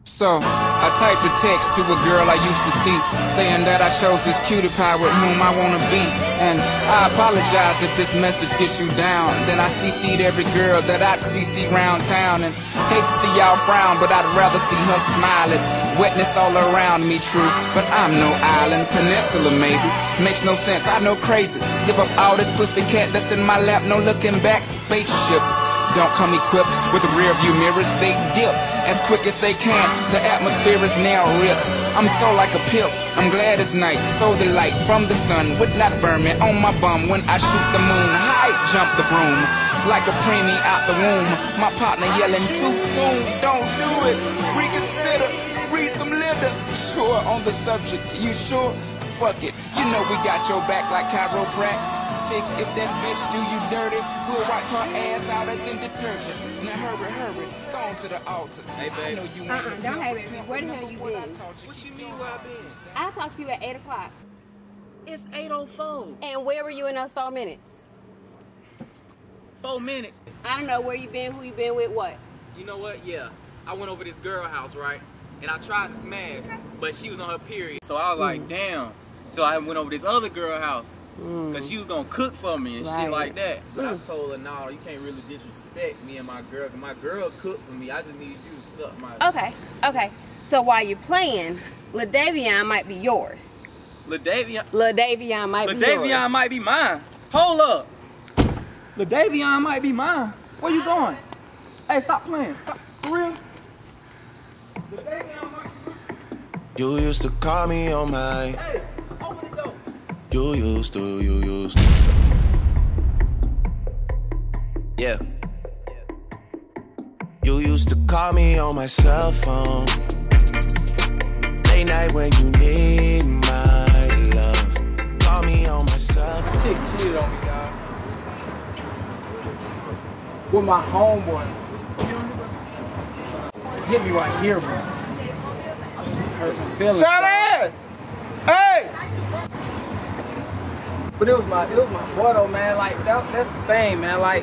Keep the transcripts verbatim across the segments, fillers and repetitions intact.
So, I typed a text to a girl I used to see, saying that I chose this cutie pie with whom I wanna be. And I apologize if this message gets you down. Then I C C'd every girl that I'd C C round town. And hate to see y'all frown, but I'd rather see her smiling. Wetness all around me, true, but I'm no island. Peninsula maybe, makes no sense, I know crazy. Give up all this pussy cat that's in my lap, no looking back. Spaceships don't come equipped with rear view mirrors, they dip as quick as they can. The atmosphere is now ripped. I'm so like a pimp, I'm glad it's night. So the light from the sun would not burn me on my bum when I shoot the moon. High jump the broom like a preemie out the womb. My partner yelling too soon, don't do it, reconsider, read some litter. Sure on the subject, you sure? Fuck it, you know we got your back like chiropractic. If that bitch do you dirty, we'll wipe her ass out as in detergent. Now hurry, hurry, go on to the altar. Hey, babe. I know you uh-uh, don't hate me. Where the hell you been? What you mean where I been? I talked to you at eight o'clock. It's eight oh four. And where were you in those four minutes? Four minutes? I don't know where you been, who you been with, what? You know what? Yeah. I went over this girl house, right? And I tried to smash, but she was on her period. So I was like, mm. damn. So I went over this other girl house. Mm. Cause she was gonna cook for me and right. shit like that. But mm. I told her, no, you can't really disrespect me and my girl. Cause my girl cooked for me. I just need you to suck my. Okay, okay. So while you're playing, LaDavion might be yours. LaDavion. LaDavion might be yours. LaDavion might be mine. Hold up. LaDavion might be mine. Where you going? Hey, stop playing. Stop. For real. LaDavion might be mine. You used to call me on my. Hey, open the door. You used to, you used to. Yeah. You used to call me on my cell phone. Late night when you need my love. Call me on my cell phone. Chick cheated on me, dog. With my homeboy. Hit me right here, bro. Hurt my feelings. Shut up! Hey! But it was my, it was my boy though, man. Like that, that's the thing, man. Like,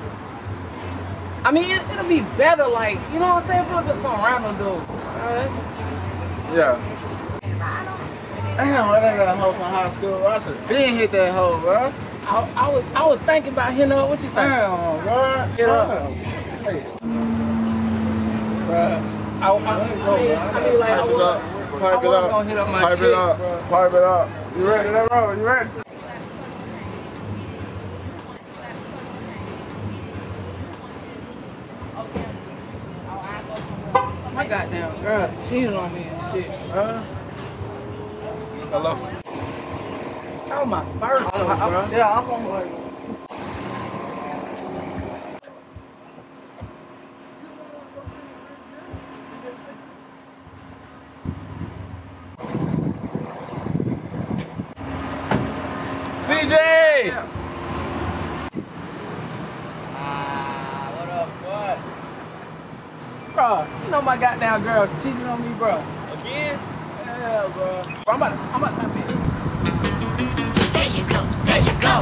I mean, it, it'll be better, like, you know what I'm saying? If it was just some random dude. Uh, yeah. Damn, I done got a hoe from high school. I should have been hit that hoe, bro. I, I was, I was thinking about hitting her. What you think? Damn, bro. Hit up. Hey. Bro, I, I, I, mean, I mean, like, I was, I was gonna hit up my chick, bro. Pipe it up. You ready? That road? You ready? My goddamn girl cheated on me and shit, bro. Hello? That was my first one, bro. I, I, yeah, I'm on my way. C J! Ah, what up, what? Bro, you know my goddamn girl cheating on me, bro. Again? Yeah, bro. Bro, I'm about to, I'm about to come in. There you go, there you go.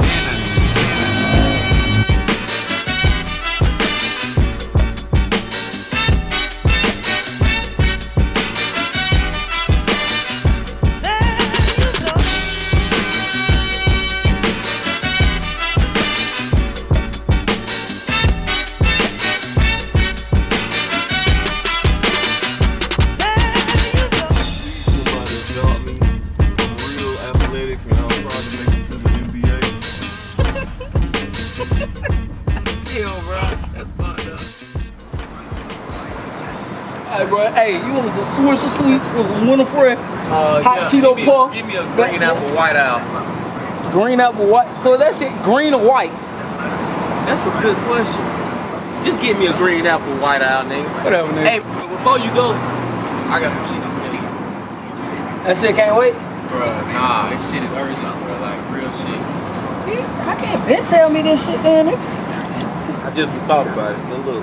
Hey, bro, hey, you want the Swisher sweet? Was a winter friend? Uh, Hot yeah, Cheeto give me, puff? Give me a green apple white owl. Green apple white? So that shit green or white? That's a good question. Just give me a green apple white owl, nigga. Whatever, nigga. Hey, before you go, I got some shit to tell you. That shit can't wait? Bruh, nah, this shit is urgent, bro. Like, real shit. How can't Ben tell me this shit, man? I just thought about it. But look.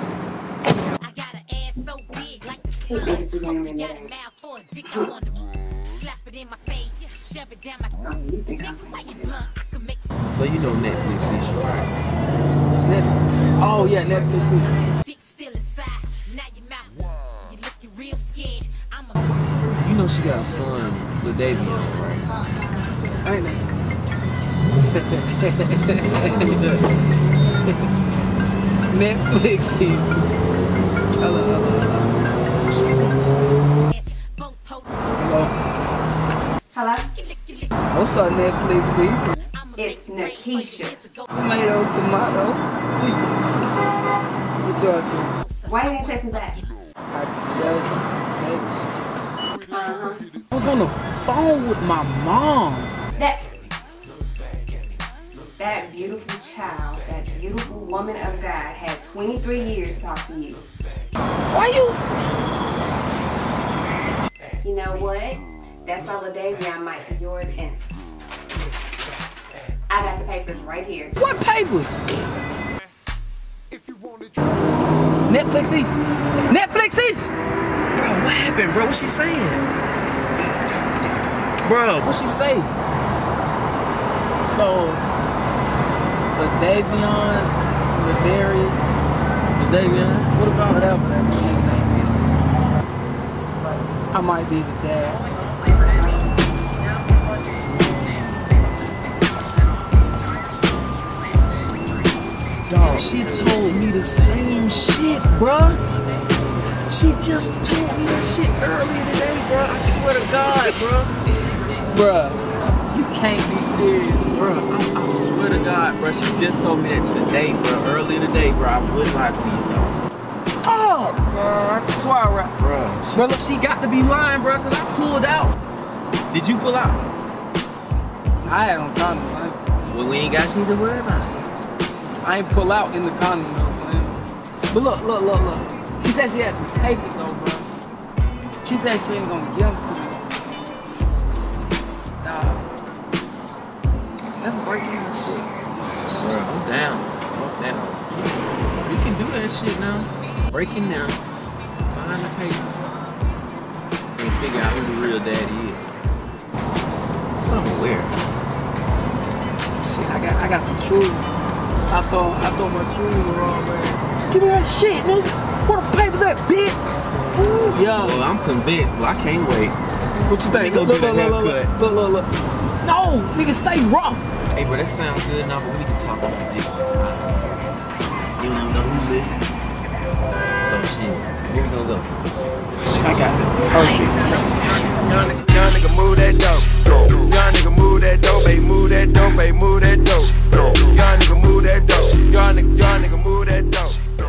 He Instagram and that. Slap it in my face, shove it down my throat. So you know Netflix is right? Netflix. Oh yeah, Netflix. Dick still inside, now your mouth. You looking real scared. know she got a son, Ladavion, right? I ain't know. Netflix season. Hello, hello, hello. Hello? What's up, Netflix season? It's Nakisha. Tomato, tomato. What y'all to? Why you didn't text me back? I just texted. Uh-huh. I was on the phone with my mom. That, that beautiful child, that beautiful woman of God had twenty-three years to talk to you. Why you? You know what? That's all the Davion might be yours, and I got the papers right here. What papers? Netflix East. Netflix East. Bro, what happened, bro? What she saying? Bro, what she say? So, the Davion, the Darius, Ladavion? What about whatever that nigga name is. I might be the dad. Dog, she told me the same shit, bruh. She just told me that shit earlier today, bruh. I swear to God, bruh. Bruh, you can't be serious. Bruh, I, I swear to God, bruh. She just told me that today, bruh. Earlier today, bruh. I wouldn't lie to you, dog. Oh, bruh, I swear, right. Bruh, she, Bruh, look, she got to be lying, bruh, because I pulled out. Did you pull out? I had on condoms. I ain't, Well, we ain't got shit to worry about. I ain't pull out in the condom though, man. But look, look, look, look. She said she had some papers though, bro. She said she ain't gonna give them to me. Nah. Let's break in and shit. Bruh, I'm down. I'm down. We can do that shit now. Breaking down. Find the papers. And figure out who the real daddy is. I'm aware. Shit, I got, I got some truths. I thought, I thought my truths were wrong, man. Give me that shit, nigga. What a paper that, bitch? Ooh, yeah. Well, I'm convinced, but I can't wait. What you think? Go Look, get look, a look, look, haircut. look, look, look. No, nigga, stay rough. Hey, bro, that sounds good now, but we can talk about this. You don't even know who listening. So shit, here we gonna go. I got it. Perfect. Young nigga, young nigga move that dope. Young nigga move that dope, baby, move that dope, baby, move that dope. Young nigga move that dope. Young nigga, young nigga move that dope.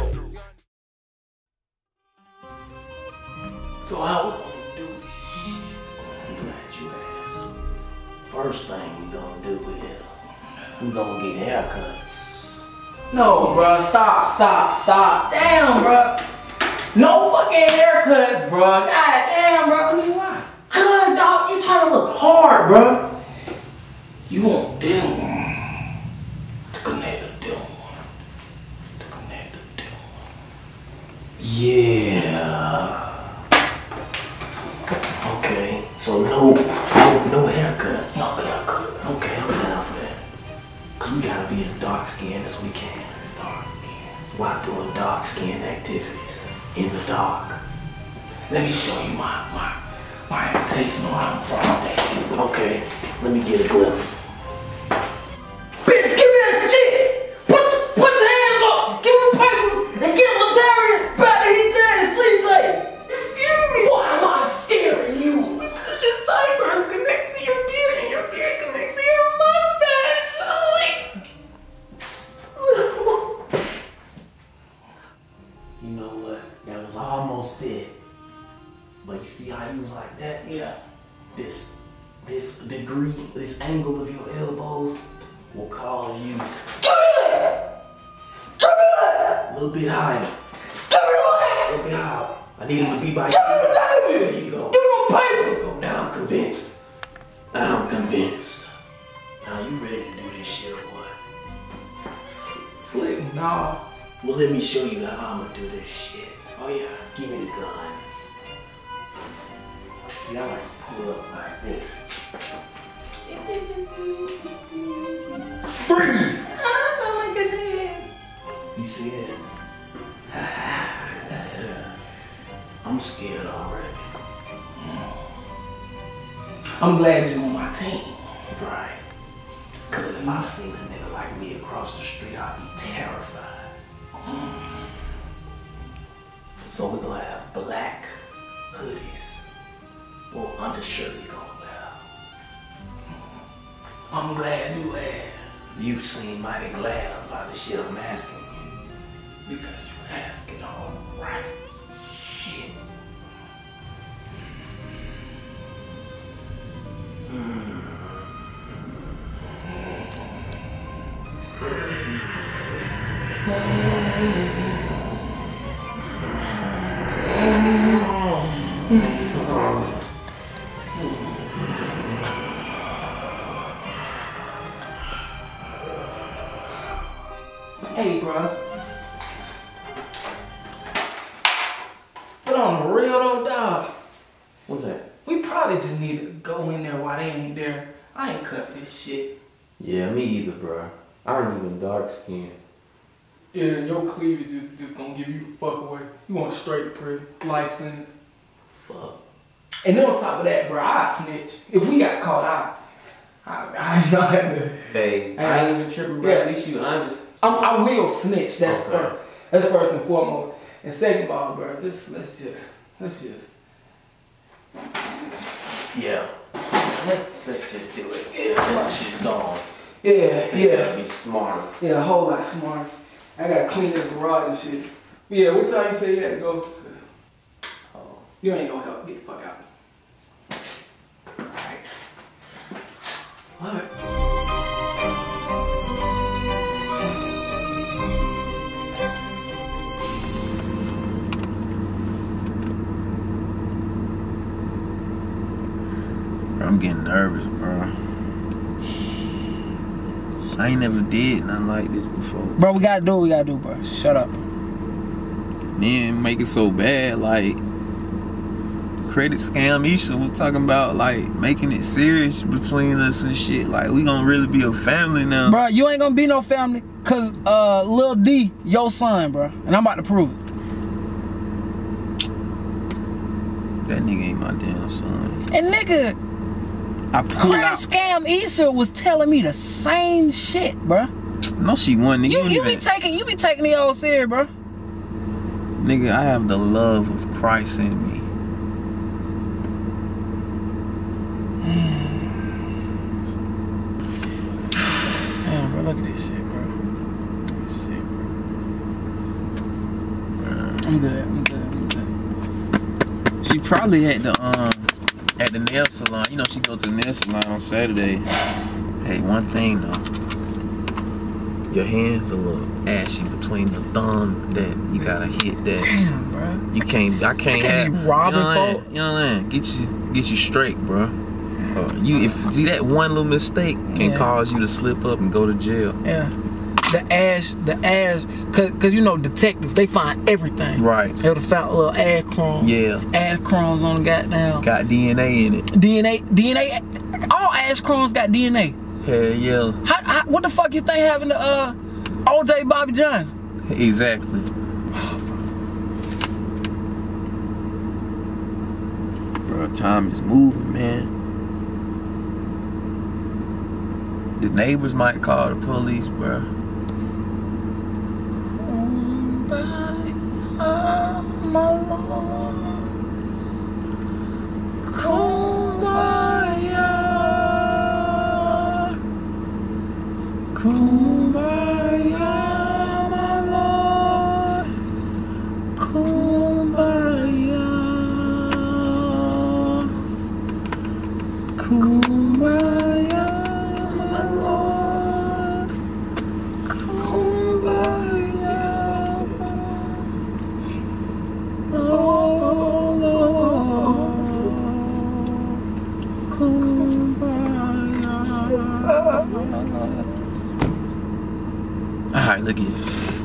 So how we gonna do this shit? I'm glad you asked. First thing we gonna do is we gonna get haircuts. No, bro, stop, stop, stop. Damn, bro. No fucking haircuts, bro. God damn, bro. I mean, why? Cause, dog, you trying to look hard, bro. You want them to connect to them one. To connect to them one. Yeah. Okay, so no, no, no haircut. No haircut. Okay, I'm down for that. Cause we gotta be as dark skinned as we can. As dark skinned. While doing dark skinned activities in the dark. Let me show you my my my invitation on how I'm from. Okay, let me get a glimpse. Bitch, give me that shit! Put put your hands up! Give me the paper and get Ladarius back and he's dead and sleep late! You're scaring me! Why am I scaring you? Because your sideburns connect to your beard and your beard connects to your mustache, Shirley! You know what? That was almost it. But you see how you was like that? Yeah. This this degree, this angle of your elbows will cause you. Give me that! Give me that! A little bit higher. Give me that! A little bit higher. I need him to be by you. There you go. Give me the paper! There you go. Now I'm convinced. Now I'm convinced. Now you ready to do this shit or what? Slick, nah. Well, let me show you how I'm gonna do this shit. Oh yeah, give me the gun. See, I like to pull up like this. Freeze! Oh my goodness. You see it? I'm scared already. Mm. I'm glad you're on my team. Right. Cause if I seen a nigga like me across the street, I'd be terrified. Mm. So we're gonna have black hoodies. Or undershirt we gonna wear. I'm glad you asked. You seem mighty glad about the shit I'm asking you. Because you asking all right shit. Mm. Hey, bro. But on the real though, dog. What's that? We probably just need to go in there while they ain't there. I ain't cut for this shit. Yeah, me either, bro. I ain't even dark skinned. Yeah, your cleavage just, just gonna give you the fuck away. You want straight prison, life sentence. Fuck. And then on top of that, bro, I snitch. If we got caught out, I, I ain't not having to. Hey, I ain't even tripping, bro. Yeah. At least you honest. I'm, I will snitch. That's Okay. first. That's first and foremost. And second of all, bro, just let's just let's just. Yeah. Let's just do it. Yeah. Once she's gone. Yeah, You yeah, gotta be smarter. yeah. A whole lot smarter. I gotta clean this garage and shit. Yeah, what time you say you had to go? Oh. You ain't gonna help. Get the fuck out. Alright. Alright. I'm getting nervous, bro. I ain't never did nothing like this before. Bro, we gotta do what we gotta do, bro. Shut up. Then make it so bad, like credit scam Isha was talking about, like making it serious between us and shit. Like we gonna really be a family now. Bro, you ain't gonna be no family, cause uh Lil D, your son, bro. And I'm about to prove it. That nigga ain't my damn son. And nigga, I pulled credit out. scam Isha was telling me the same shit, bro. No, she wasn't. Nigga, You don't you be even- taking you be taking the old serious, bro. Nigga, I have the love of Christ in me. Damn, bro, look at this shit, bro. Look at this shit, bro. I'm good, I'm good, I'm good. She probably at the um at the nail salon. You know she goes to the nail salon on Saturday. Hey, one thing though. Your hands a little ashy between the thumb that you gotta hit that. Damn, bro. You can't I can't, can't have be robbing you know what I mean? folk. You know what I mean? Get you get you straight, bro. Uh, you if see that one little mistake can Yeah. cause you to slip up and go to jail. Yeah. The ash, the ash, cause, cause you know detectives, they find everything. Right. They would've found little ash crumbs. Yeah. Ash crumbs on the goddamn. Got D N A in it. D N A, D N A, all ash crumbs got D N A. Hell yeah. How, how, what the fuck you think happened to uh, O J Bobby Johnson? Exactly. Bro, time is moving, man. The neighbors might call the police, bro. Kumbaya, my Lord. Kumbaya. Kumbaya, my Lord. Kumbaya. Kumbaya, my Lord. Kumbaya. Oh, Lord. Kumbaya. Alright, look at it.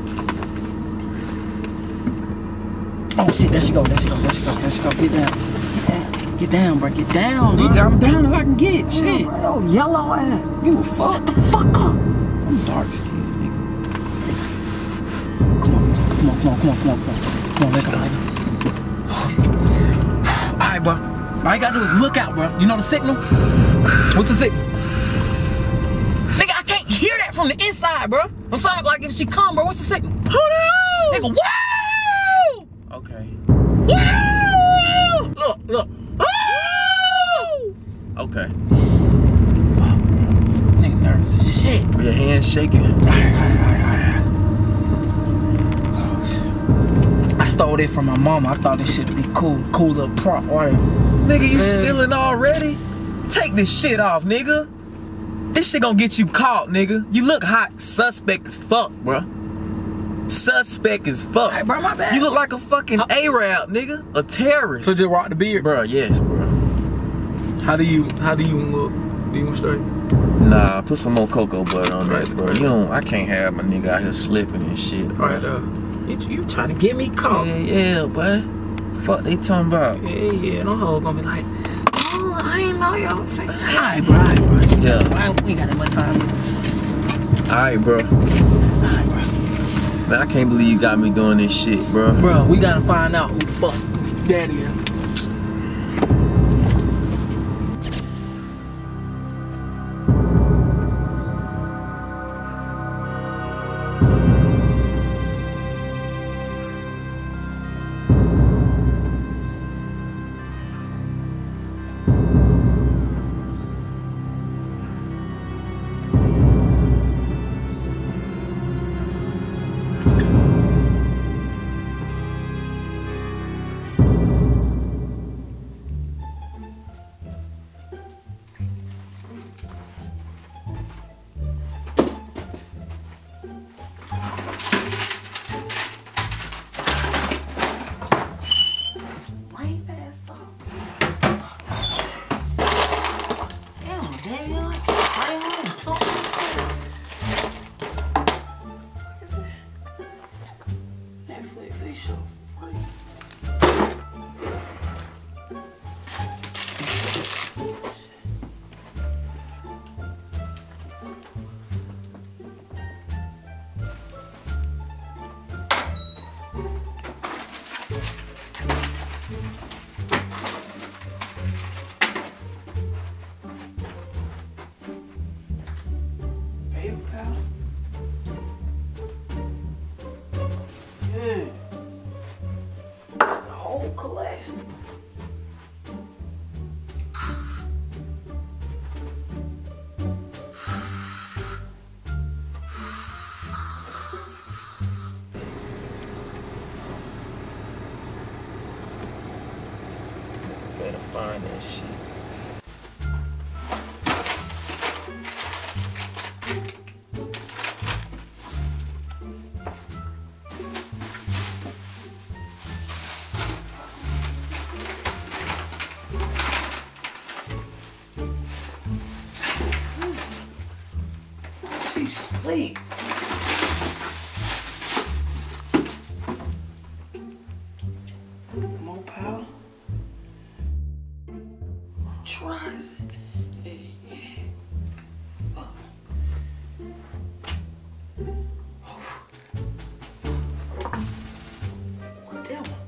Oh shit, there she go, there she go, there she go, there she go. Get down. Get down, get down, bro. Get down, bro. Nigga, I'm down as I can get. Shit. Oh, yellow ass. Give a fuck. Shut the fuck up. I'm dark skinned, nigga. Come on, come on, come on, come on, come on, come on. Come on, let go, let go. Alright, bro. All you gotta do is look out, bro. You know the signal? What's the signal? Nigga, I can't hear that from the inside, bro. I'm sounding like if she come, bro. What's the signal? Hold on! Nigga, whoa! Okay. Whoa! Look, look. Whoa! Okay. Fuck. Nigga nervous. Shit. Your hands shaking. I stole it from my mama. I thought this shit would be cool. Cool little prop, right? Nigga, you Man. stealing already? Take this shit off, nigga. This shit gonna get you caught, nigga. You look hot. Suspect as fuck, bro. Suspect as fuck. Hey, bro, my bad. You look like a fucking Arab, nigga. A terrorist. So just rock the beard? Bro, yes, bro. How do you, how do you look? Do you want straight? Nah, put some more cocoa butter on that, bro. You don't, I can't have my nigga out here slipping and shit. Bro. Alright, uh, you, you trying to get me caught? Yeah, yeah, boy. Fuck they talking about? Yeah, yeah, them hoes gonna be like, oh, I ain't know y'all was saying. Alright, bro, alright, bro. Yeah. Alright, we ain't got that much time. Alright, bro. Alright, bro. Man, I can't believe you got me doing this shit, bro. Bro, we gotta find out who the fuck daddy is. Better find that shit. She's asleep. Come on, pal. Try it. Hey, hey. Fuck. Oh. Fuck. What that one?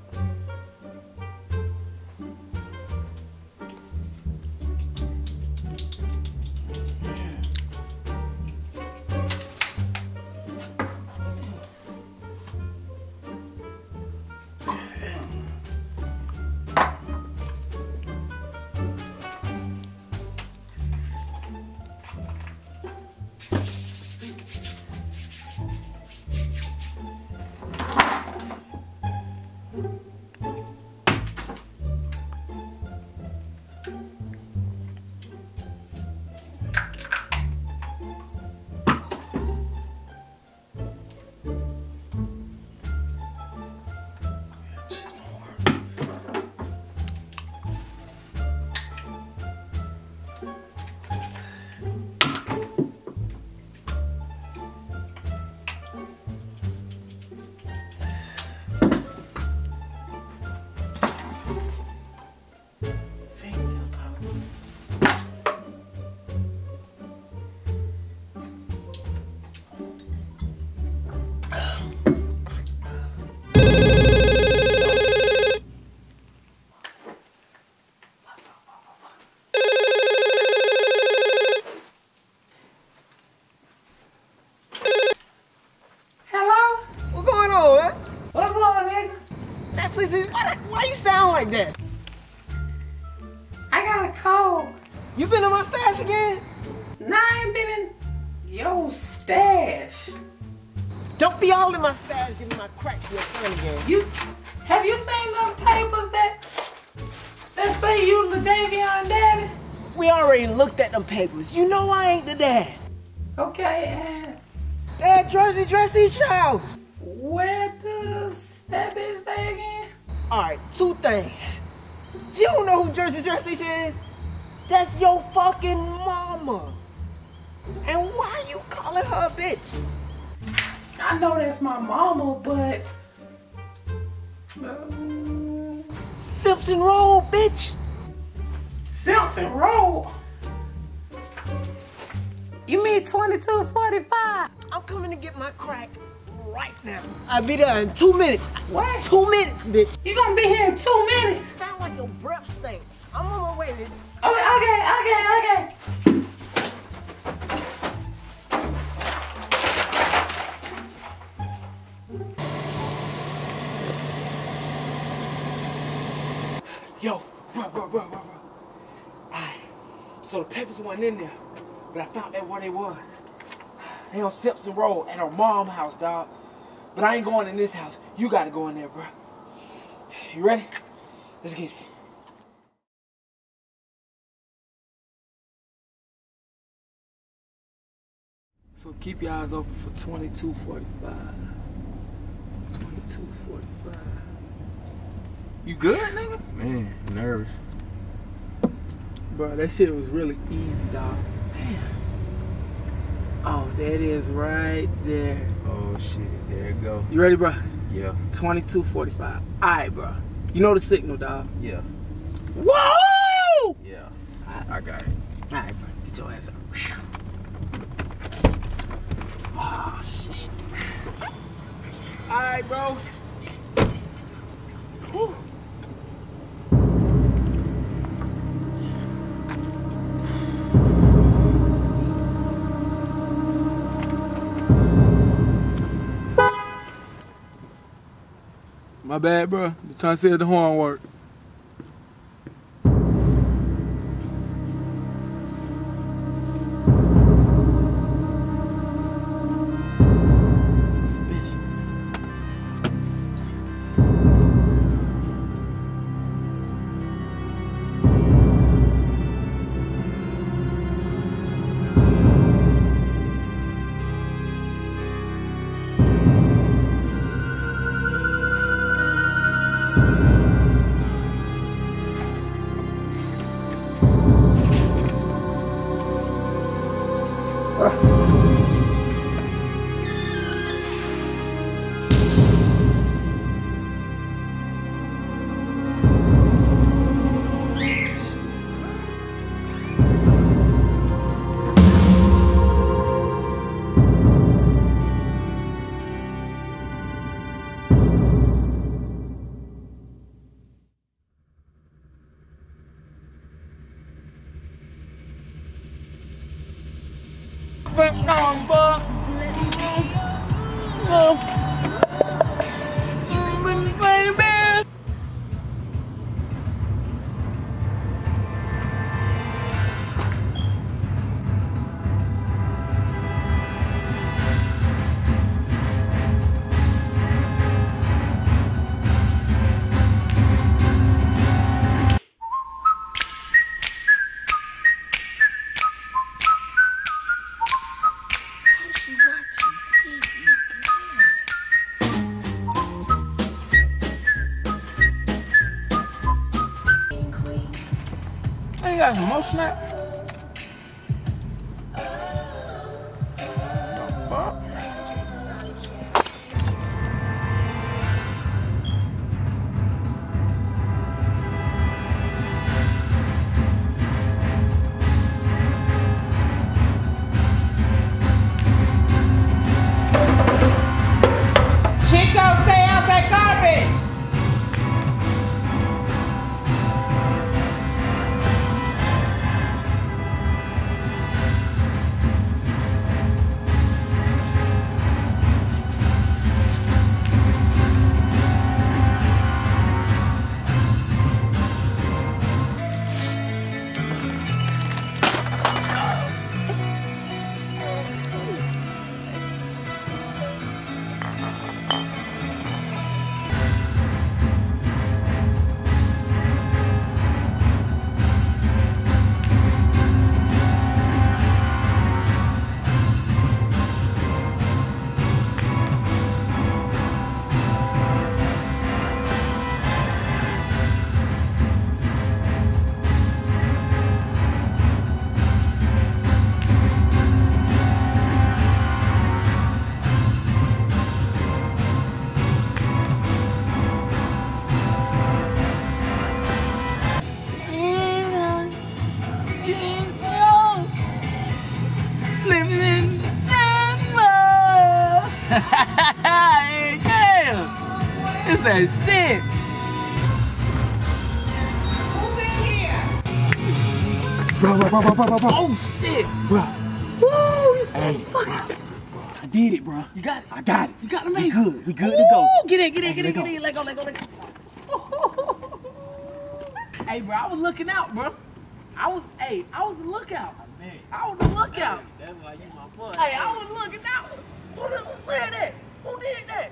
You been in my stash again? Nah, I ain't been in your stash. Don't be all in my stash giving my crack to your friend again. You, have you seen them papers that, that say you the Davion daddy? We already looked at them papers. You know I ain't the dad. Okay, and Dad, Jersey Dressy's house. where does that bitch stay again? Alright, two things. You don't know who Jersey Dressy is? That's your fucking mama. And why you calling her a bitch? I know that's my mama, but um, Simpson Road, bitch. Simpson Road. You mean twenty-two forty-five? I'm coming to get my crack right now. I'll be there in two minutes. What? Two minutes, bitch. You gonna be here in two minutes? Sound like your breath stink. I'm on my way, bitch. Okay, okay, okay, okay. Yo, bro, bro, bro, bro, bro. Alright, so the papers weren't in there, but I found out where they was. They on Simpson Road at her mom's house, dog. But I ain't going in this house. You gotta go in there, bro. You ready? Let's get it. So keep your eyes open for twenty-two forty-five. twenty-two forty-five. You good, nigga? Man, nervous. Bro, that shit was really easy, dog. Damn. Oh, that is right there. Oh shit, there it go. You ready, bro? Yeah. twenty-two forty-five. All right, bro. You know the signal, dog. Yeah. Whoa! Yeah. Right. I got it. All right, bro. Get your ass up. Oh, shit. All right, bro. Whew. My bad, bro. Just trying to see if the horn work. Number. No. Baby. You got some more snap? The fuck? Chico, stay out that garbage! said shit. Who's in here? Bro, bro, bro, bro, bro, bro, bro. Oh shit. Bro. Woo, you Hey, fuck. bro. I did it, bro. You got it. I got it. You got it, We man. good. We good Ooh, to go. Get in, get in, Hey, get in, let get go. in. Let go, let go, let go. Hey, bro, I was looking out, bro. I was, hey, I was the lookout. I was the lookout. That's why you my boy. Hey, I was looking out. Who, did, who said that? Who did that?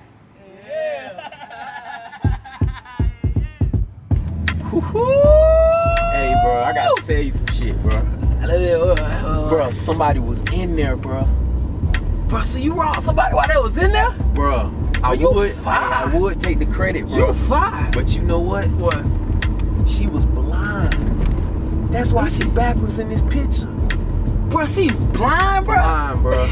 Hey, bro, I gotta tell you some shit, bro. Bro, somebody was in there, bro. Bro, so you robbed somebody while they was in there? Bro, I you would, fine. I, I would take the credit, bro. You fine. But you know what? What? She was blind. That's why she backwards in this picture. Bro, she's blind, bro. Blind, bro.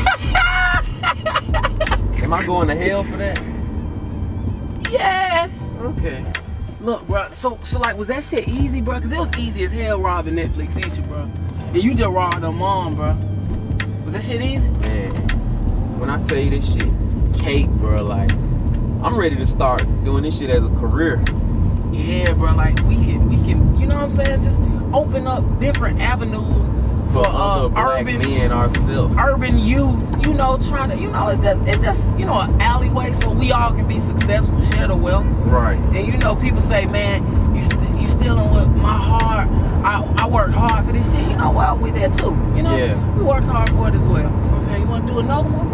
Am I going to hell for that? Yeah. Okay. Look, bro, so, so like, was that shit easy, bro? Because it was easy as hell robbing Netflix, ain't you, bro? And you just robbed her mom, bro. Was that shit easy? Man, when I tell you this shit, cake, bro, like, I'm ready to start doing this shit as a career. Yeah, bro, like, we can, we can, you know what I'm saying? Just open up different avenues for, For uh, other black urban, men ourselves. urban youth, you know, trying to, you know, it's just, it's just, you know, an alleyway so we all can be successful, share the wealth. Right. And you know, people say, man, you st you stealing with my heart. I, I worked hard for this shit. You know what? We did too. You know, Yeah. we worked hard for it as well. You know what I'm saying? You want to do another one,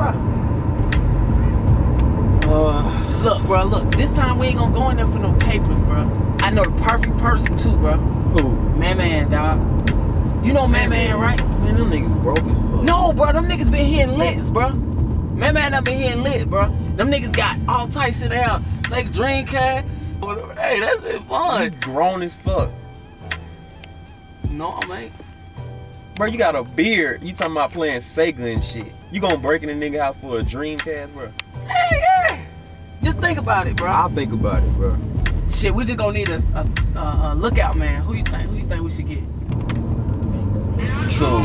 bro? Uh, Look, bro, look. This time we ain't gonna go in there for no papers, bro. I know the perfect person too, bro. who? Man, man, dog. You know Man, man, right? Man, them niggas broke as fuck. No, bro, them niggas been hitting licks, bro. Man, man, done been hitting lit, bro. Them niggas got all types of shit out. Take dream car. Hey, that's been You fun. grown as fuck. No, man. Bro, you got a beard. You talking about playing Sega and shit. You gonna break in a nigga house for a Dreamcast, bro? Hey, yeah. Just think about it, bro. I'll think about it, bro. Shit, we just gonna need a, a, a, a lookout man. Who you think? Who you think we should get? So,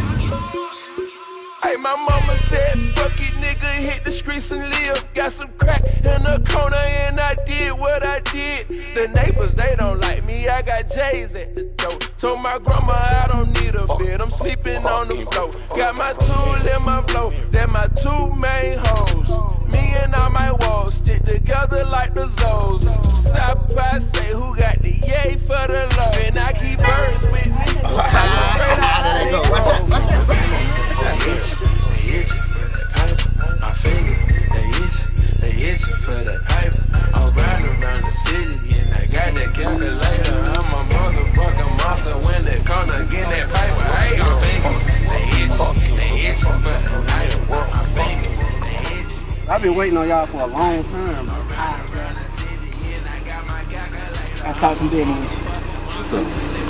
Hey, my mama said, fuck it, nigga, hit the streets and live. Got some crack in the corner and I did what I did. The neighbors, they don't like me, I got J's at the door. Told my grandma I don't need a bed, I'm sleeping on the floor. Got my tool in my flow, they're my two main hoes. Me and all my walls stick together like the Zoes. Stop by, say who got the yay for the love. And I keep birds with me. Straight out of the What's up? What's up? They itch, they itch for the pipe. My fingers, they itch, they itch for the pipe. I'll ride around the city and I got that calculator. I'm a motherfucking monster when they corner get that pipe. Hey, my fingers, they itch, they itch for the pipe. My fingers, they itch. I've been waiting on y'all for a long time, bro. I talked some business with you. what's up?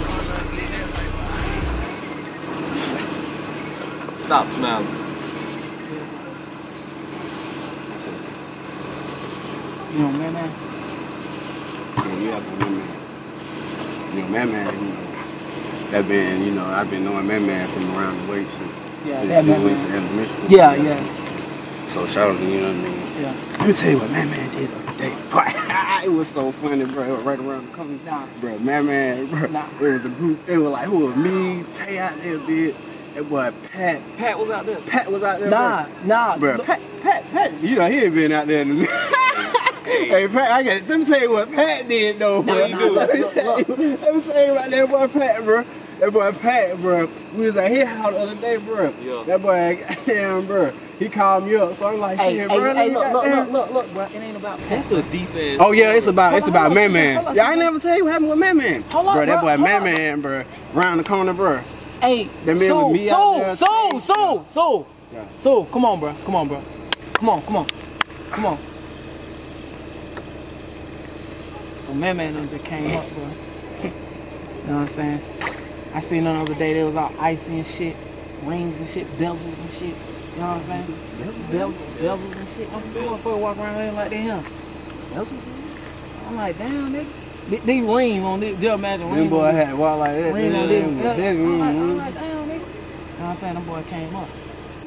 Stop smiling. You know, man, man. Yeah, yeah, but man, man. You know, man, man, you know, that been, you know, I've been knowing man, man from around the way since, Yeah, since that we Man went Man. to elementary school. Yeah, yeah, So shout out to you, know what I mean? yeah. Let me tell you what man, man did the other day. It was so funny, bro. It was right around the corner. Nah. Bro, man, man, bro. Nah. It was a group. It was like, who was me, Tay out there, did. That boy, Pat. Pat was out there. Pat was out there, Nah, nah. bro. Bro, Pat, Pat, Pat. You know, he ain't been out there. Hey, Pat, I got, let me tell you what Pat did, though, bro. What you do? Let me tell you, let me tell you about that boy Pat, bro. That boy Pat, bro. We was at his house the other day, bro. Yeah. That boy, damn, bro. He called me up, so I'm like, Hey, shit, hey, bro. hey, look, look, goddamn. look, look, look, bro. It ain't about Pat. That's a deep ass. Oh yeah, it's about it's Hold on, about hold Man on, Man. hold on, Yeah, I hold on. never tell you what happened with Man Man. Hold on, bro, that bro, boy hold Man on. Man, bro, round the corner, bro. Hey, That man so, with me so, out there, so, Tay. so, so, Yeah. so, come on, bro. Come on, bro. Come on, come on, come on. So Man Man done just came up, bro. You know what I'm saying? I seen them the other day. They was all icy and shit, rings and shit, bezels and shit. You know what I'm saying? Bezels, bezels and shit. I'm motherfucker walk around here like they him. Bezels. I'm like, damn, nigga. They, they ring on this. Just imagine ring Them boy on this. had walk like that. Ring on this. Them- Yeah, them- I'm like, I'm mm, like, damn, nigga. You know what I'm saying? Them boy came up.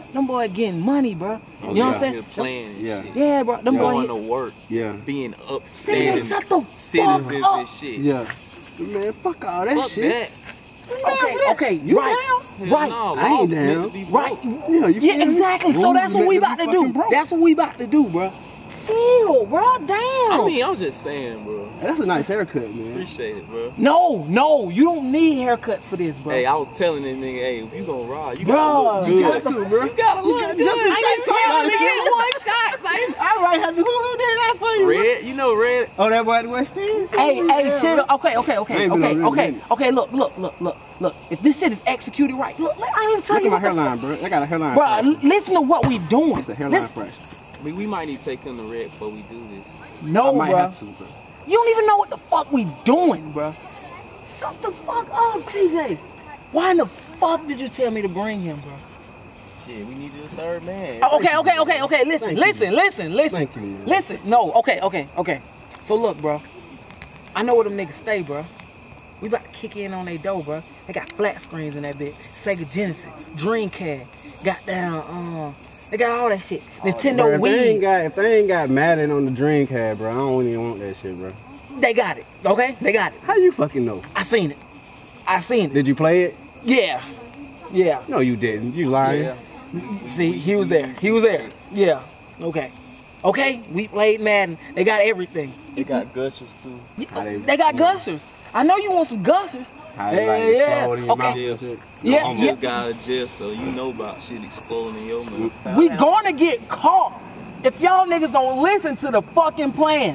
them boys getting money, bro. Oh, you know yeah. what I'm saying? Playing and Yeah. shit. Yeah, bro. Them Yeah. boys. Going to work. Yeah. Being upstanding Shut the citizens fuck up. and shit. Yeah. Man, fuck all that Fuck shit. that. Okay, okay, You right, Hell right, no, I ain't laws meant down. to be right. broke. Yeah, you Yeah, feel me? exactly. So Rules that's what meant we to be about to fucking do. broke. That's what we about to do, bro. Chill, bro. Damn. I mean, I'm just saying, bro. That's a nice haircut, man. Appreciate it, bro. No, no, you don't need haircuts for this, bro. Hey, I was telling this nigga, hey, if you gonna ride, you Bro, gotta look good. you got to, bro. You gotta look got- good. just in I case just somebody to get see- one shot, baby. I might have to. Who who did that for you? Red, you know Red. Oh, that boy at the West End? Hey, hey, chill. Okay, okay, I okay, ain't been okay, on okay, this okay. Look, look, look, look, look. If this shit is executed right, look, I ain't even tell Look you at my what the hairline, bro. I got a hairline. Bro, fresh. l- listen to what we doing. It's a hairline Listen- fresh. I mean, we might need to take him to Red before we do this. No, I might bro. have to, bro. You don't even know what the fuck we doing, bro. Shut the fuck up, T J. Why in the fuck did you tell me to bring him, bro? Shit, we need you a third man. Oh, okay, okay, okay, okay. Listen, Thank you. listen, listen, listen. Thank you, man. Listen. No, okay, okay, okay. So look, bro. I know where them niggas stay, bro. We about to kick in on their door, bro. They got flat screens in that bitch. Sega Genesis, Dreamcast, goddamn, um, they got all that shit. Nintendo Bro, if they ain't Wii, got if they ain't got Madden on the Dreamcast, bro, I don't even want that shit, bro. they got it. Okay, they got it. How you fucking know? I seen it. I seen it. Did you play it? Yeah, yeah. No, you didn't. You lying. Yeah. See, he was there. He was there. Yeah. Okay. Okay. We played Madden. They got everything. They got gushers too. How they- They got gushers. I know you want some gushers. How they like Yeah, yeah. explode in your Okay. mouth Yeah. and shit. You Yeah, almost yeah. got out of jail, so you know about shit exploding in your mouth. We gonna get caught if y'all niggas don't listen to the fucking plan.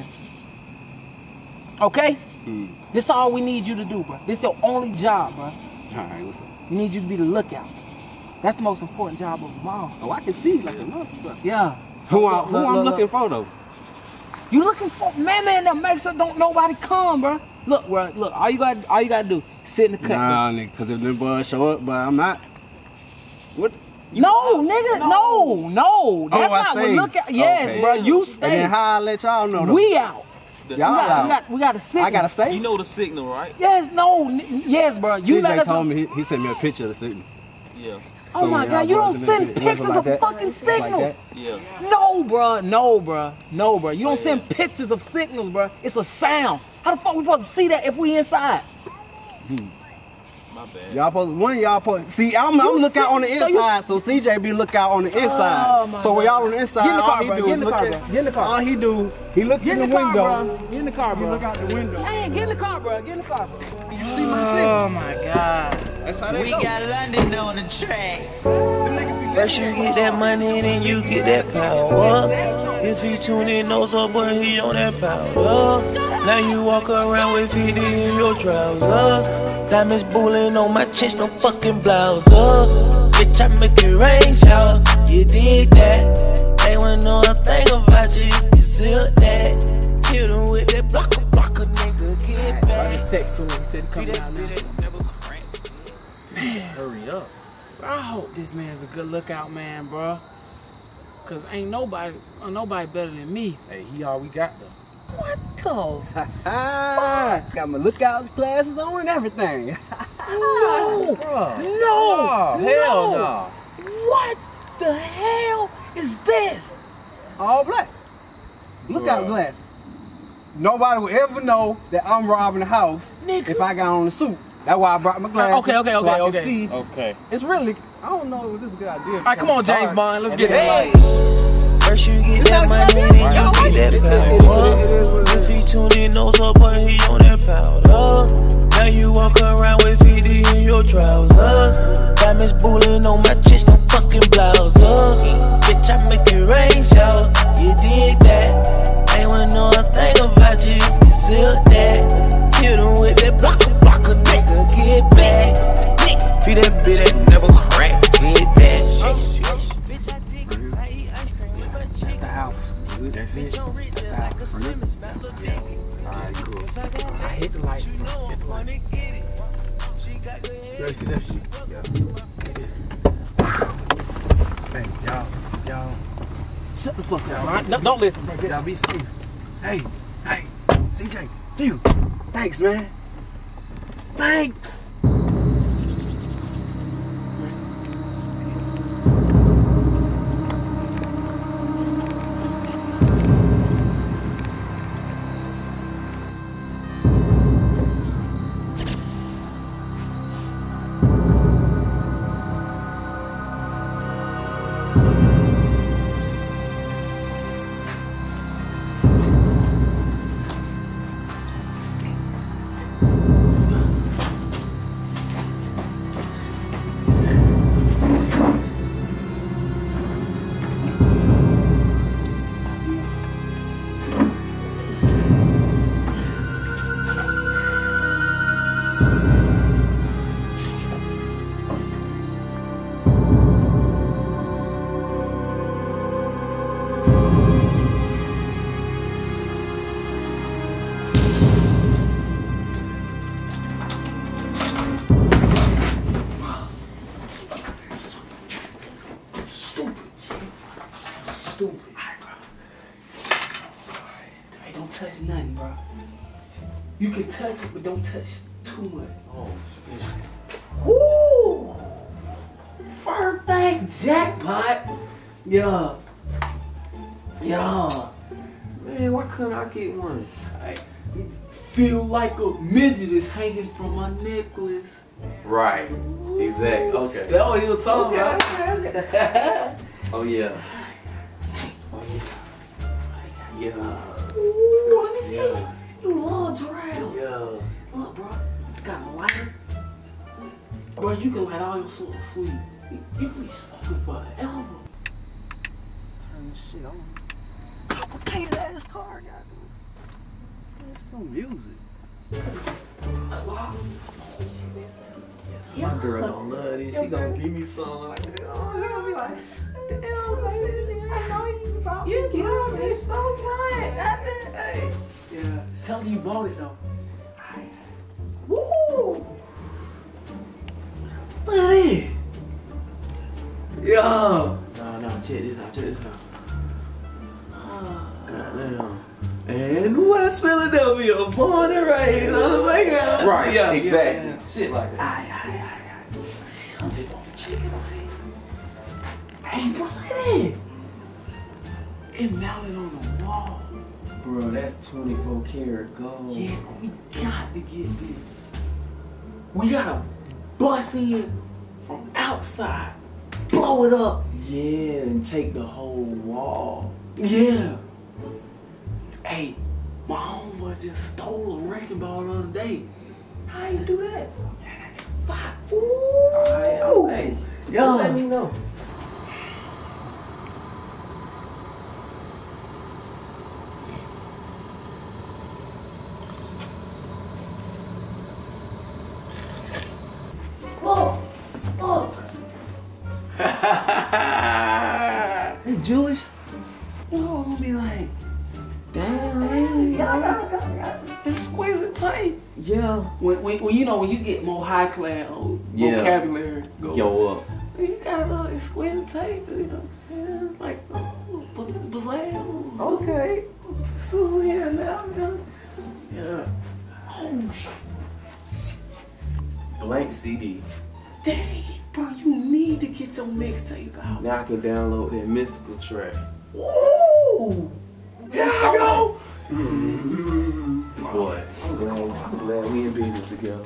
Okay? Hmm. This all we need you to do, bro. This your only job, bro. All right, listen. We need you to be the lookout. That's the most important job of them all. Oh, I can see like a motherfucker. Yeah. Who, I, Look, who look, I'm look, looking look. for though? You looking for man, man? That makes sure don't nobody come, bro. Look, bro. Look, all you got, all you gotta do, sit in the cut. Nah, nigga, because if them boys show up, but I'm not. What? No, nigga, no, no. That's Oh, I not what stay. look at. Yes, Okay. bro. You And stay. then how I let y'all know though? We out. The We Y'all got, out. we got, we got a signal. I gotta stay. You know the signal, right? Yes, no, n- yes, bro. You C let J us. told me he, he sent me a picture of the signal. Yeah. Oh So my when God, y'all you boys don't in send that- it pictures wasn't like of that? fucking It's like signals. that? Yeah. No, bro. No, bro. No, bro. You don't Yeah. send pictures of signals, bro. It's a sound. How the fuck we supposed to see that if we inside? My bad. Y'all supposed one of y'all supposed see I'm I'm look out on the So you- inside, so C J be look out on the inside. Oh, my so when God. y'all on the inside, Get in the all car, he bro. do Get is in the look car, at bro. Get in the car. all he do, he look Get in in the, the car, window. bro. Get in the car, He bro. look out the window. Man, get in the car, bro. Get in the car, bro. You see my signal? Oh my God. That's how they We go. got London on the track. First you get that money, then you get that power. If he tune in, knows up, but he on that powder. Now you walk around with fifty in your trousers. Diamonds bullying on my chest, no fucking blouse. Bitch, I make it rain shower. You did that. They wouldn't know a thing about you if you sealed that. Hit him with that blocker, blocker, nigga, get I back. just text him. He said he coming out now. Hurry up. Bro, I hope this man's a good lookout man, bro. Cause ain't nobody, uh, nobody better than me. Hey, he all we got though. What the? Ah, got my lookout glasses on and everything. No! Bruh. No! Oh, hell no! no. What the hell is this? All black. Lookout Bruh. glasses. Nobody will ever know that I'm robbing the house Nigga. if I got on the suit. That's why I brought my glasses. okay, okay, so okay, I can okay. see. Okay. It's really, I don't know if this is a good idea. All right, come on, James Bond. Let's get Hey, it. first you get It's that not a good money, idea. then you get that power. If he tuned in, knows up, but he on that powder. Now you walk around with fifty in your trousers. Diamonds bullying on my chest, no fucking blouse. Bitch, I make it rain shower. You did that. They wouldn't know a thing about you if you sealed that. Hit him with that blocker, blocker, nigga, get back. Feed that bitch that never crack, get that. That's the house. That's it. That's the house. Yeah. Alright, cool. I hit the lights, bro. Hit the lights. You ready to see that shit? Yeah. Hey, y'all, y'all, Shut the fuck up, all right? No, don't listen, bro. Get y'all out. be safe. Hey, hey, C J, phew. Thanks, man. Thanks. can touch it, but don't touch too much. Oh, Woo! First thing, jackpot. Yeah. Yeah. man, why couldn't I get one? I feel like a midget is hanging from my necklace. Right. Exactly. Okay. That's what he was talking Okay, about. okay, okay. Oh yeah. Oh yeah. Yeah. Ooh, let me see. Yeah. You love drown. Yeah. Look, bro. Got a lighter. Bro, you can light all your sort of sweet. You, you can be smoking forever. Turn this shit on. Complicated ass car, gotta do. There's some music. Clock. My girl don't love this. She gonna give me some like that. Oh, she gonna be like, damn, baby, I know you bought You me give me this. so much. I just, hey. Yeah. Tell her you bought it though. Woo! Look at it. Yo. No, no, check this out, check this out. Ah, goddamn. And West Philadelphia, born and raised on the playground. Right, Yeah, exactly. yeah, yeah. Shit like that. Aye, aye, aye, aye. I'm just gonna check it out. Hey, bro, look at it. It mounted on the wall. Bro, that's twenty-four karat gold. Yeah, but we got to get this. We gotta bust in from outside, blow it up. Yeah, and take the whole wall. Yeah. Hey, my homeboy just stole a wrecking ball the other day. How you do that? Fuck. Ooh. Alright, hey, Yo. let me know. Look, look. Hey, Jewish. You know, I'm gonna be like, damn, man. Yeah, yeah, yeah, yeah. It's squeeze it tight. Yeah. When, when, when you know when you get more high class oh, Yeah. vocabulary, go. Yo up. You gotta know it's squeeze it tight, you know. Yeah, like uh, bazaar. Okay. So yeah, now, now. Yeah. Oh shit. Blank C D. Dang, bro, you need to get your mixtape out. Now I can download that mystical track. Ooh! There I go! Boy, I'm glad, I'm glad we in business together.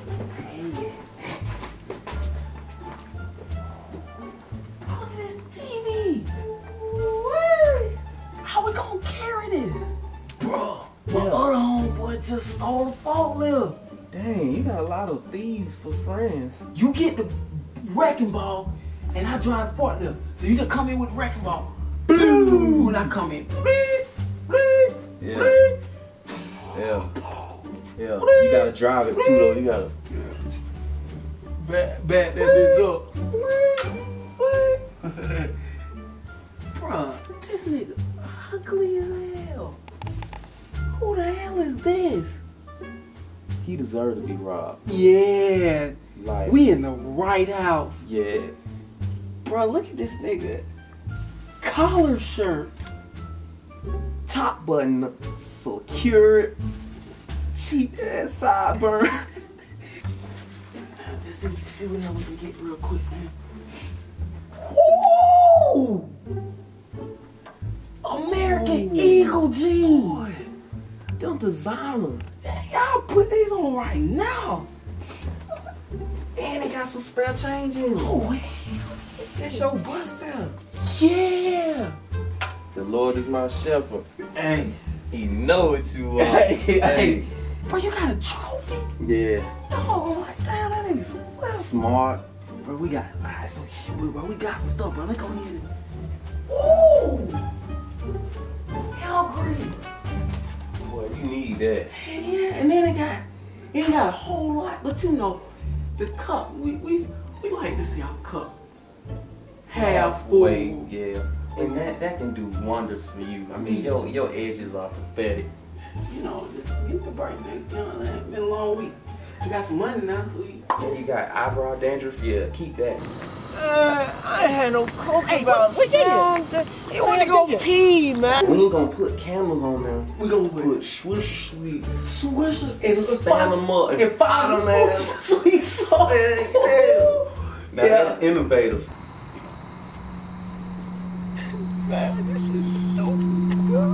Look at this T V! Woo! How we gonna carry this? Bro, my Yeah. other homeboy just stole the forklift. Dang, you got a lot of thieves for friends. You get the wrecking ball, and I drive the forklift. So you just come in with the wrecking ball. Boom! And I come in. Yeah. Yeah. Yeah. You gotta drive it too though. You gotta Back, back that bitch up. Bruh, this nigga ugly as hell. Who the hell is this? he deserved to be robbed. Yeah, Like we in the right house. yeah. Bruh, look at this nigga. Collar shirt. Top button secured. Cheap ass sideburn. Just see, see what else we can get real quick, man. Woo! American Eagle jeans. Boy, them designer. Y'all put these on right now. And they got some spare change in them. Oh, hell That's your bus fare. yeah. The Lord is my shepherd. Hey, He know what you are. hey, hey. Bro, you got a trophy? Yeah. Oh my God, that ain't so fast. Smart. Bro, we got, alright, so shit, bro, we got some stuff, bro. Let's go get it. Ooh! Hell green. Boy, you need that. Yeah, and then it got, it ain't got a whole lot, but you know, the cup, we we, we like to see our cup half full. Wait, yeah. And that, that can do wonders for you. I mean, your your edges are pathetic. You know, just, you can break that, you know, it's been a long week. You got some money now, so you... And you got eyebrow dandruff, yeah, keep that. Uh, I ain't had no coke Hey, about what- what did you- something. He wanna go pee, man. We ain't gonna put candles on them. We gonna put... Put swish sweet. Swisher and Stand them up and five man. sweet sauce. Now that's innovative. Man, this is so good.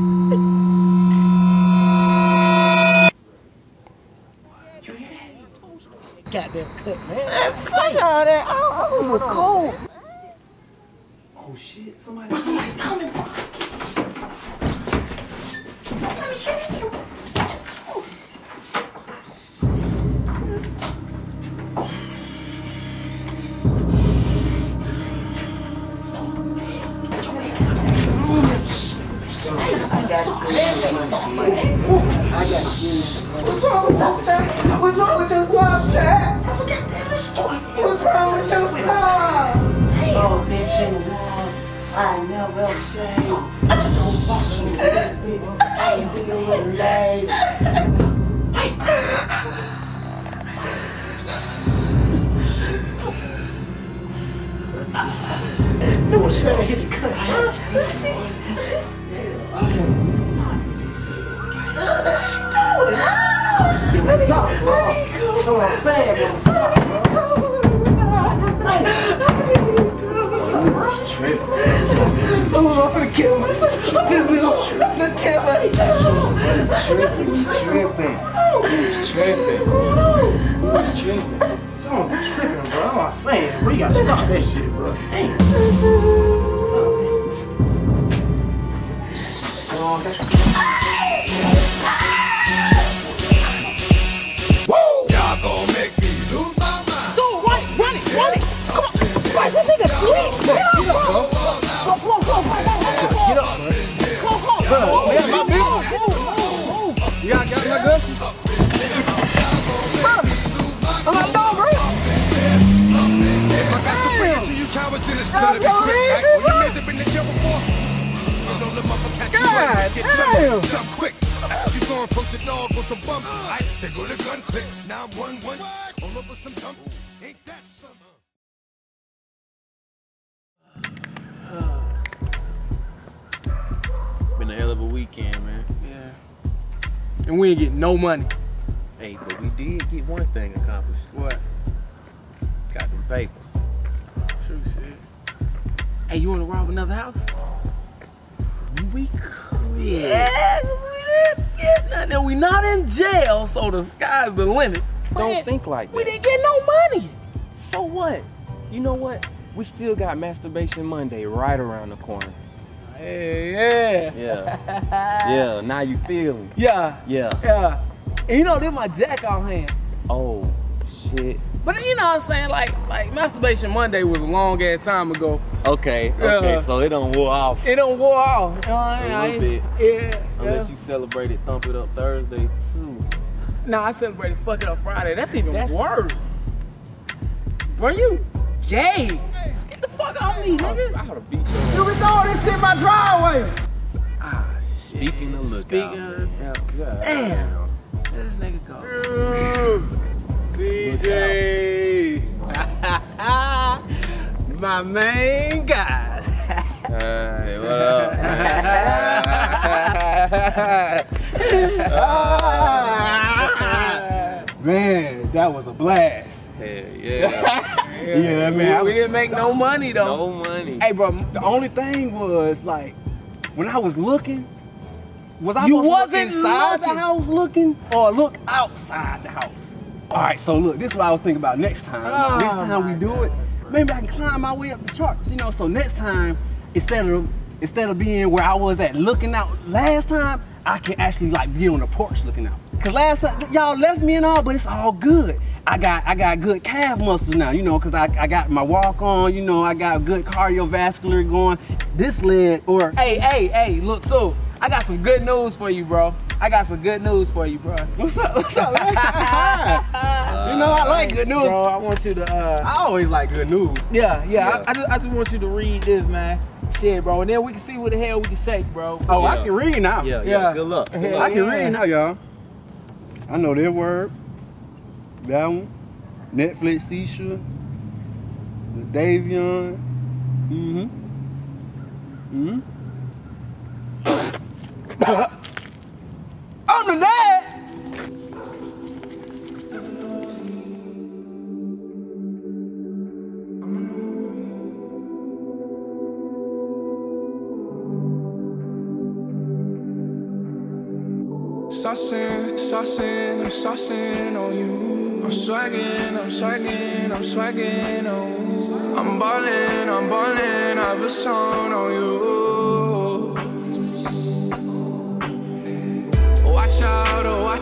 Goddamn cut, man. Man, fuck all that. I, I was a cold. Oh shit, somebody, somebody coming. What's wrong with your son? What's wrong with your son, Chad? What's wrong with your son? Oh, bitch in the wall. I never ever say. Don't fucking bitch. I deal with life. No one's trying to hit the cut. Stop, bro. That's what I'm saying, bro. Stop, bro. Oh, I'm gonna kill myself. I'm gonna kill myself. Tripping, tripping. Tripping. What's tripping? Don't be tripping, bro. I'm not saying, bro. You gotta stop that shit, bro. Damn. Y'all gon' make me lose my mind. So run it, run it, run it. Come on. Right, this nigga sweet. Get up, bro. Come on, come on, come on, come on, come on. Get up, bro. Come on, come on. Come on, man, my bitch. You got, got my good? I'm not done, bro. If I got to bring it to you cowards, then it's gonna be quick. Right? Well, you made it in the jail before. You know the motherfucker catch you right. Get done, done quick. You gon' post the dog with some bump. Right? They go to gun click. Now one one. All over some dump. Ain't that something? Been a hell of a weekend, man. Yeah. And we ain't getting no money. Hey, but we did get one thing accomplished. What? Got them papers. True shit. Hey, you wanna rob another house? We could. Yeah, cause we didn't get nothing. And we not in jail, so the sky's the limit. Don't Man, think like that. we didn't get no money. So what? You know what? We still got Masturbation Monday right around the corner. Hey, yeah. Yeah. Yeah, now you feeling. Yeah. Yeah. Yeah. And you know, this my jack off hand. Oh, shit. But you know what I'm saying? Like, like Masturbation Monday was a long ass time ago. Okay, okay, Yeah. so it don't wore off. It don't wore off. You know what I mean? A I little ain't- bit. Yeah. Unless yeah. you celebrated Thump It Up Thursday, too. Nah, I celebrated Fuck It Up Friday. That's even That's- worse. Bro, you gay. Get the fuck off me, nigga. I oughta beat you. You been doing this shit in my driveway. Ah, shit. Speaking of lookout. Speaking of lookout. Damn. Where this nigga go? C J. My main guys. Hey, what up? Man, that was a blast. Hell yeah. Yeah, man. We, we didn't make no money though. No money. Hey, bro. The only thing was, like, when I was looking, was I You supposed to look wasn't inside looking. the house looking or look outside the house? All right, so look, this is what I was thinking about next time. Oh, next time we do it, maybe I can climb my way up the charts, you know. So next time, instead of instead of being where I was at looking out last time, I can actually like be on the porch looking out. Cause last time y'all left me and all, but it's all good. I got I got good calf muscles now, you know, cause I, I got my walk on, you know, I got good cardiovascular going. This leg or Hey, hey, hey, look, so I got some good news for you, bro. I got some good news for you, bro. what's up? What's up, man? You know I like good news. Bro, I want you to, uh, I always like good news. yeah, yeah, Yeah. I, I, just, I just want you to read this, man. Shit, bro, and then we can see what the hell we can shake, bro. Oh, I Yeah. can read now. Yeah, yeah, Yeah. good luck. Good Yeah. luck. I can Yeah. read now, y'all. I know their word. That one. Netflix Seisha. The Davion. Mm-hmm. Mm-hmm. I'm the dad! Saucing, saucing, I'm saucing on you. I'm swagging, I'm swagging, I'm swagging on you. I'm ballin', I'm ballin', I have a song on you. Watch out, oh watch